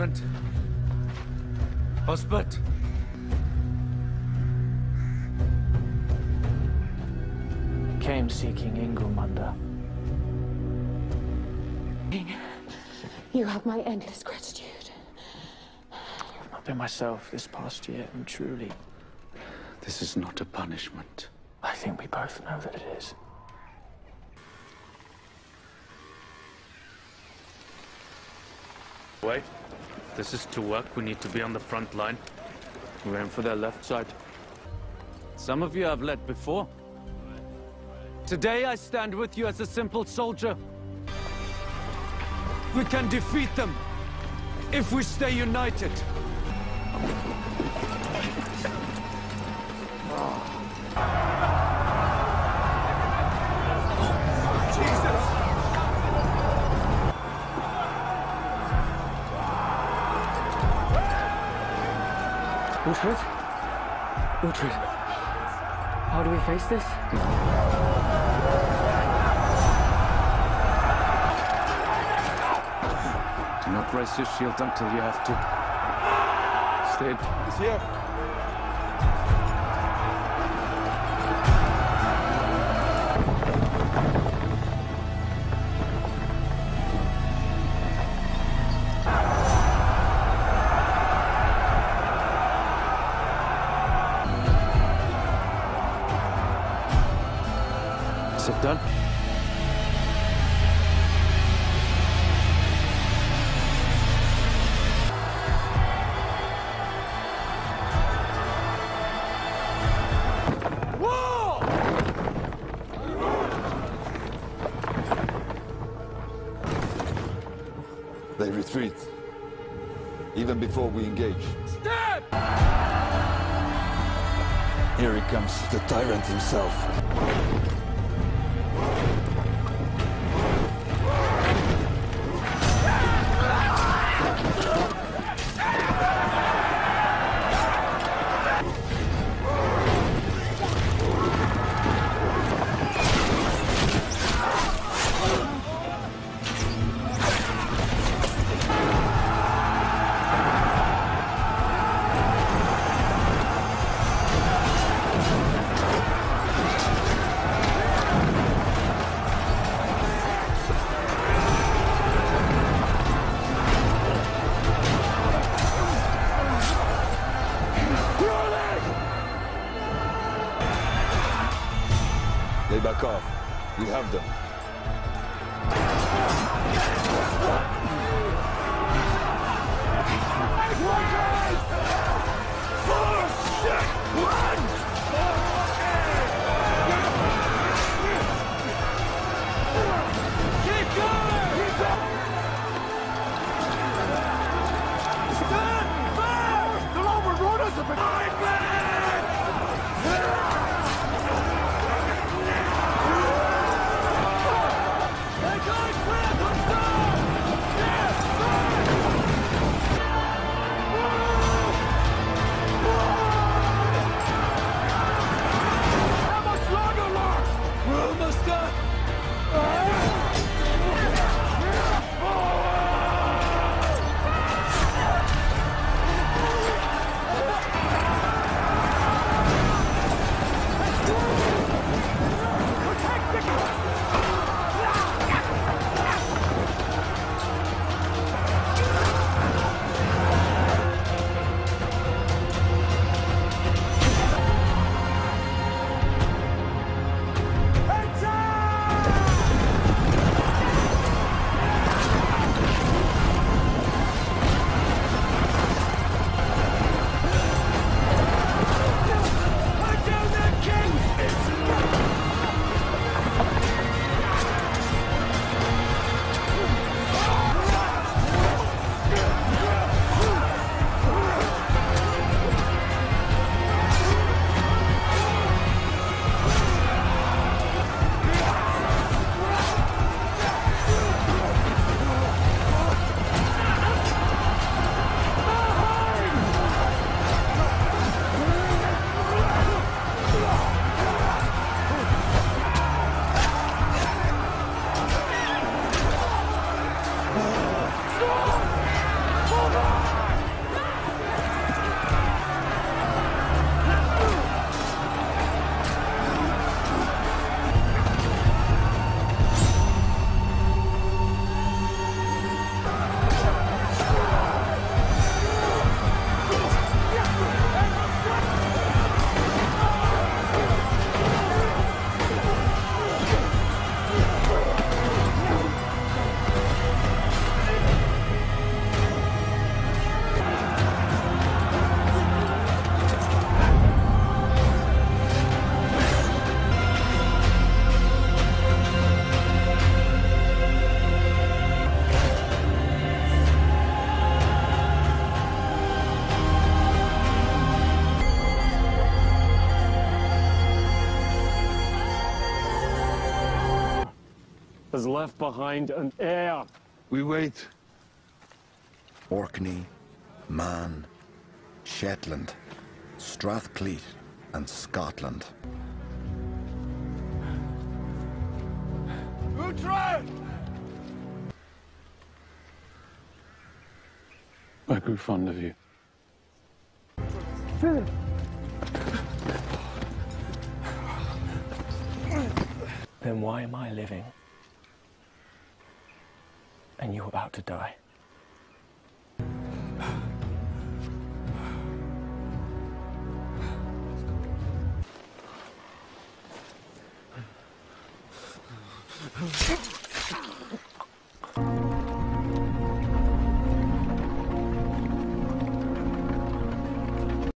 punishment. Osbert. Came seeking Ingolmunda. You have my endless gratitude. I've not been myself this past year, and truly, This is not a punishment. I think we both know that it is. Wait. If this is to work, we need to be on the front line. We aim for their left side. Some of you have led before. Today I stand with you as a simple soldier. We can defeat them if we stay united. Uhtred? Uhtred, how do we face this? Do not raise your shield until you have to. Stay. He's here. Is it done? They retreat, even before we engage. Step! Here he comes, the tyrant himself. They back off. We have them. has left behind an heir. We wait. Orkney, Man, Shetland, Strathclyde, and Scotland. Uhtred! I grew fond of you. Then why am I living? And you're about to die.